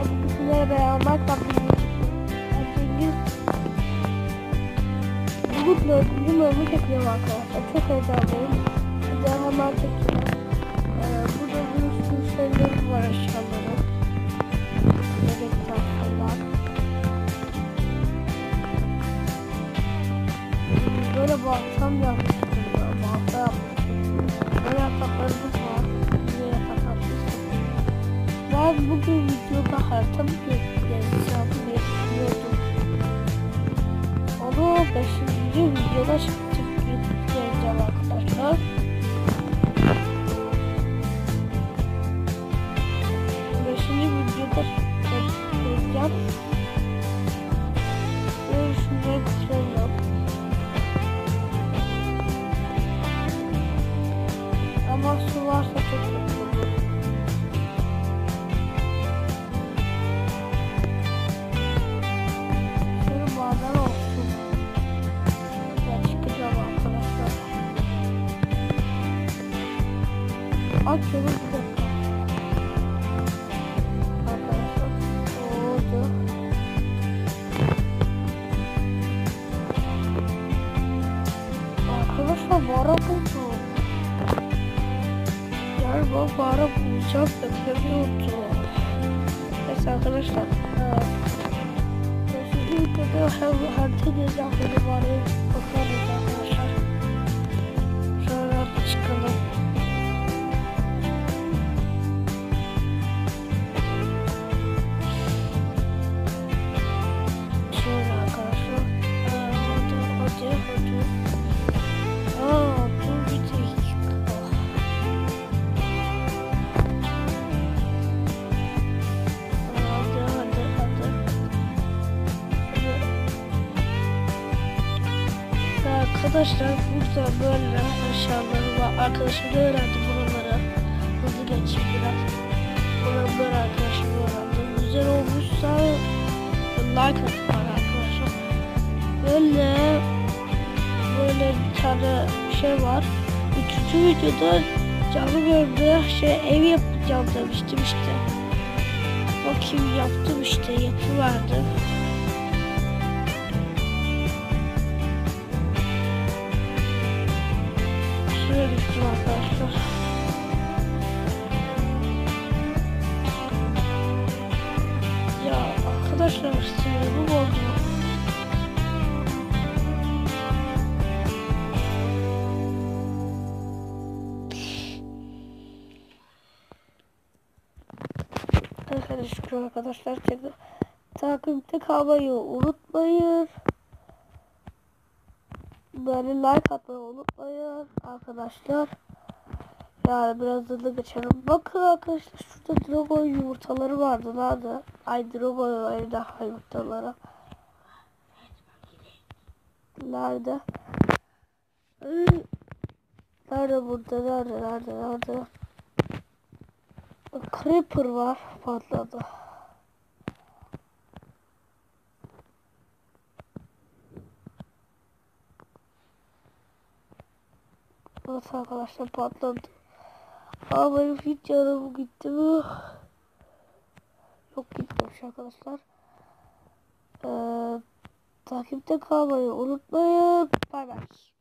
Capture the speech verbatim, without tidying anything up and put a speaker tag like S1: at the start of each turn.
S1: Sizlere beraber kapatıyoruz. Cengiz bugün dördüncü bölümü çekiyorum arkadaşlar. Çok heyecanlıyım. Bir de hemen çekiyorum. Ee, burada bir sürü şeyler var aşağıları. Bebek tarafından. Böyle baltam yapmıştım. Balta yapmıştım. Böyle yataklarımız var. Böyle yataklarımız var. Ben bugün videoda harita mı göstereceğim diye düşünüyordum. Onu beşinci videoda çekeceğim arkadaşlar. beşinci videoda çekeceğim. Ve şunları bitirelim. Ama su varsa çok kötü olur. Şöyle maden olsun. Ben çıkacağım arkadaşlar. Açalım bir dakika. Arkadaşlar. Oldu. Arkadaşlar bara buldum. Yani bu bara bulacağım da görüyordum. Neyse arkadaşlar. Sizin videoda hem harita gezeceğim benim var ya. Bakarız arkadaşlar. Şöyle çıkalım. Şöyle arkadaşlar. Hadi hadi hadi. Aaa bu bir dakika. Hadi hadi hadi. Arkadaşlar burada böyle aşağıları var. Arkadaşım da öğrendi buraları. Hızlı geçeyim biraz. Buraları böyle arkadaşım öğrendi. Güzel olmuşsa like atın arkadaşlar. Böyle böyle bir tane şey var. Üçüncü videoda canlı bölümde şey ev yapacağım demiştim işte. Bakayım yaptım işte yapıverdim. Şöyle gittim arkadaşlar. Ya arkadaşlar sinirim oldu. Arkadaşlar şükür arkadaşlar. Takipte kalmayı unutmayın. Böyle like atmayı unutmayın arkadaşlar. Yani biraz hızlı geçelim. Bakın arkadaşlar şurada Dragon yumurtaları vardı. Nerede? Ay Dragon evde yumurtaları. Nerede? Nerede burada? Nerede? Nerede? Nerede? Creeper var. Patladı. Evet arkadaşlar patladı. Ama benim hiç canım gitti mi? Yok gitmemiş arkadaşlar. Ee, takipte kalmayı unutmayın. Bay bay.